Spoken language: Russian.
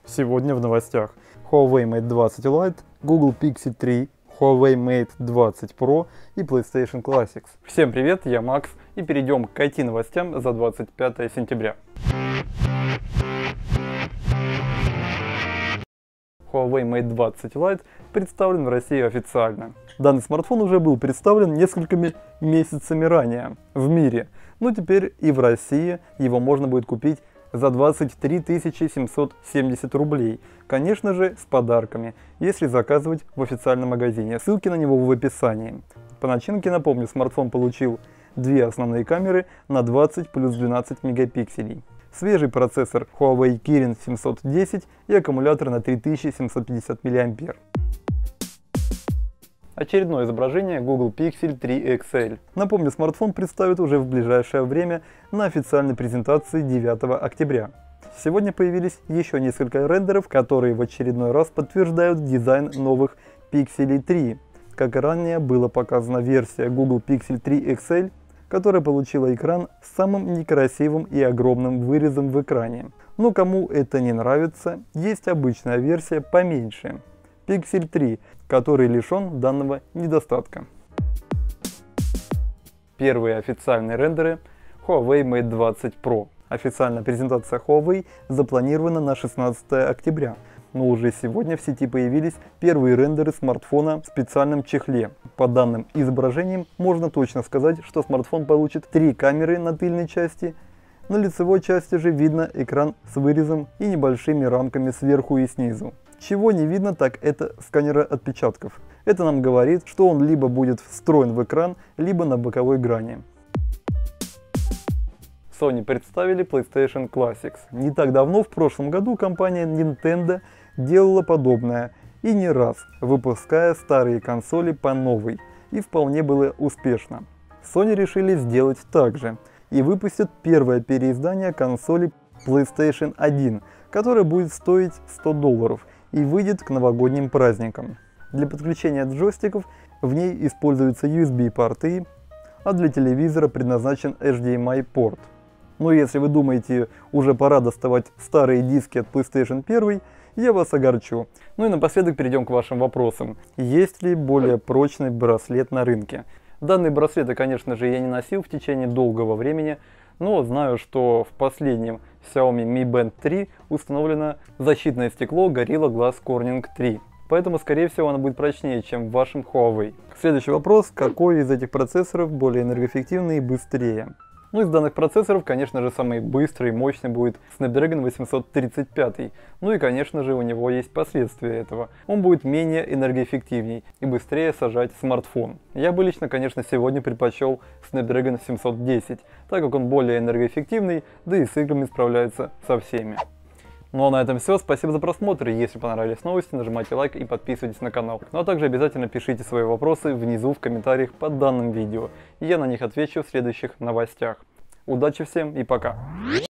Сегодня в новостях: Huawei Mate 20 Lite, Google Pixel 3, Huawei Mate 20 Pro и PlayStation Classics. Всем привет, я Макс, и перейдем к IT-новостям за 25 сентября. Huawei Mate 20 Lite представлен в России официально. Данный смартфон уже был представлен несколькими месяцами ранее в мире, но теперь и в России его можно будет купить за 23 770 рублей, конечно же с подарками, если заказывать в официальном магазине. Ссылки на него в описании. По начинке, напомню, смартфон получил две основные камеры на 20 плюс 12 мегапикселей, свежий процессор Huawei Kirin 710 и аккумулятор на 3750 мАh. Очередное изображение Google Pixel 3 XL. Напомню, смартфон представят уже в ближайшее время на официальной презентации 9 октября. Сегодня появились еще несколько рендеров, которые в очередной раз подтверждают дизайн новых Pixel 3. Как и ранее было показана версия Google Pixel 3 XL, которая получила экран с самым некрасивым и огромным вырезом в экране. Но кому это не нравится, есть обычная версия поменьше. Pixel 3, который лишен данного недостатка. Первые официальные рендеры Huawei Mate 20 Pro. Официальная презентация Huawei запланирована на 16 октября, но уже сегодня в сети появились первые рендеры смартфона в специальном чехле. По данным изображениям можно точно сказать, что смартфон получит три камеры на тыльной части. На лицевой части же видно экран с вырезом и небольшими рамками сверху и снизу. Чего не видно, так это сканера отпечатков. Это нам говорит, что он либо будет встроен в экран, либо на боковой грани. Sony представили PlayStation Classics. Не так давно, в прошлом году, компания Nintendo делала подобное, и не раз, выпуская старые консоли по новой, и вполне было успешно. Sony решили сделать так же, и выпустят первое переиздание консоли PlayStation 1, которая будет стоить $100 и выйдет к новогодним праздникам. Для подключения джойстиков в ней используются USB-порты, а для телевизора предназначен HDMI-порт. Но если вы думаете, уже пора доставать старые диски от PlayStation 1, я вас огорчу. Ну и напоследок перейдем к вашим вопросам. Есть ли более прочный браслет на рынке? Данные браслеты, конечно же, я не носил в течение долгого времени, но знаю, что в последнем Xiaomi Mi Band 3 установлено защитное стекло Gorilla Glass Corning 3. Поэтому, скорее всего, оно будет прочнее, чем в вашем Huawei. Следующий вопрос: какой из этих процессоров более энергоэффективный и быстрее? Ну, из данных процессоров, конечно же, самый быстрый и мощный будет Snapdragon 835. Ну и, конечно же, у него есть последствия этого. Он будет менее энергоэффективней и быстрее сажать смартфон. Я бы лично, конечно, сегодня предпочел Snapdragon 710, так как он более энергоэффективный, да и с играми справляется со всеми. Ну а на этом все, спасибо за просмотр, если понравились новости, нажимайте лайк и подписывайтесь на канал. Ну а также обязательно пишите свои вопросы внизу в комментариях под данным видео, и я на них отвечу в следующих новостях. Удачи всем и пока!